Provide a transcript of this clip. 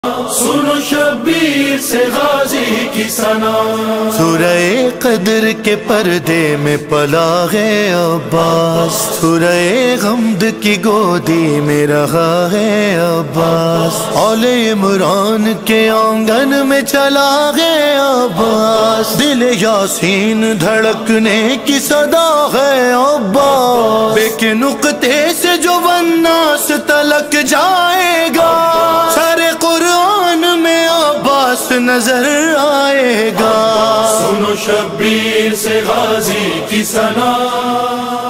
सुनो शब्बीर से गाजी की सना। सूरह कद्र के पर्दे में पला है अब्बास, सूरह गम्द की गोदी में रहा है अब्बास, औले इमरान के आंगन में चला है अब्बास, दिल यासीन धड़कने की सदा है अब्बास, बेके नुक्ते से जो वन्नास तलक जाएगा, सारे कुरान में अब्बास नजर आएगा। सुनो शब्बीर से गाजी की सना।